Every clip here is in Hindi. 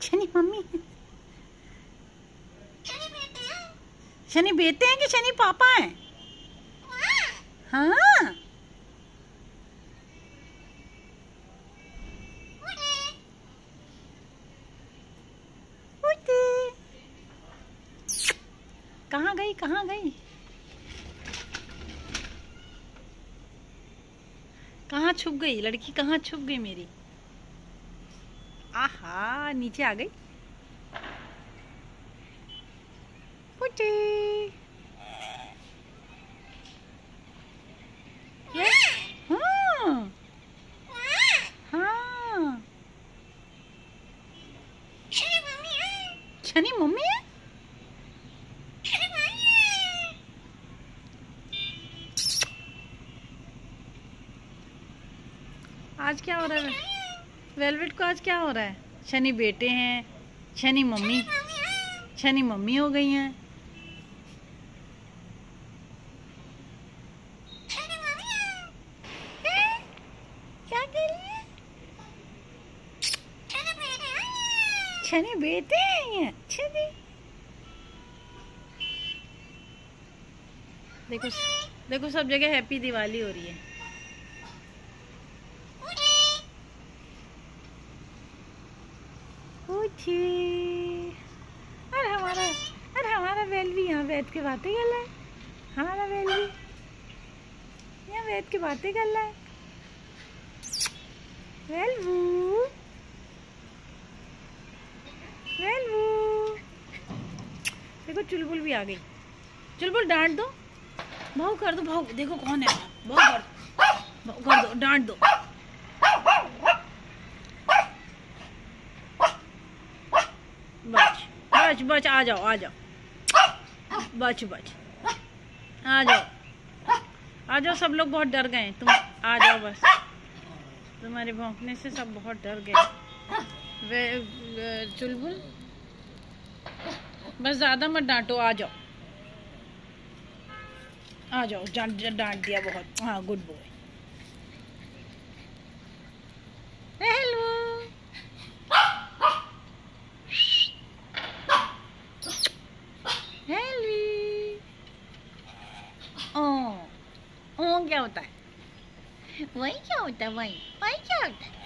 शनि मम्मी, शनि बेटे हैं कि शनि पापा हैं? हाँ, कहाँ गई कहाँ गई, कहाँ छुप गई लड़की, कहाँ छुप गई मेरी? आहा, नीचे आ गई। हाँ हाँ, शनि मम्मी है। आज क्या हो रहा है वेलवेट को? आज क्या हो रहा है? शनि बेटे हैं, शनि मम्मी हो गई हैं। क्या कर रही है? शनि बेटे हैं। अच्छा जी, देखो देखो सब जगह हैप्पी दिवाली हो रही है। अरे हमारा वेलवी यहाँ बैठ के बातें कर रहा है। हमारा वेलवी यहाँ बैठ के बातें कर रहा है। वेलवू वेलवू, देखो चुलबुल भी आ गई। चुलबुल डांट दो, भाव कर दो, भाव देखो कौन है, भाव कर दो, डांट दो। बच बच, आ जाओ आ जाओ, बच बच, आ जाओ सब लोग बहुत डर गए, तुम आ जाओ बस, तुम्हारे भौंकने से सब बहुत डर गए। चुलबुल बस ज्यादा मत डांटो, आ जाओ डांट दिया बहुत। हाँ, गुड बॉय। हेलो, ओ क्या होता है? वही क्या होता है? वही क्या होता है?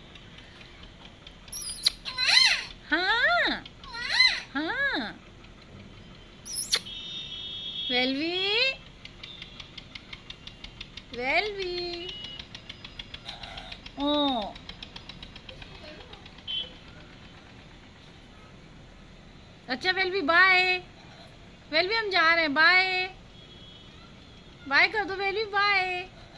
हाँ हाँ, वेलवी ओ, अच्छा वेलवी बाय, वेलवी हम जा रहे हैं, बाय बाय कर दो वेलवी, बाय।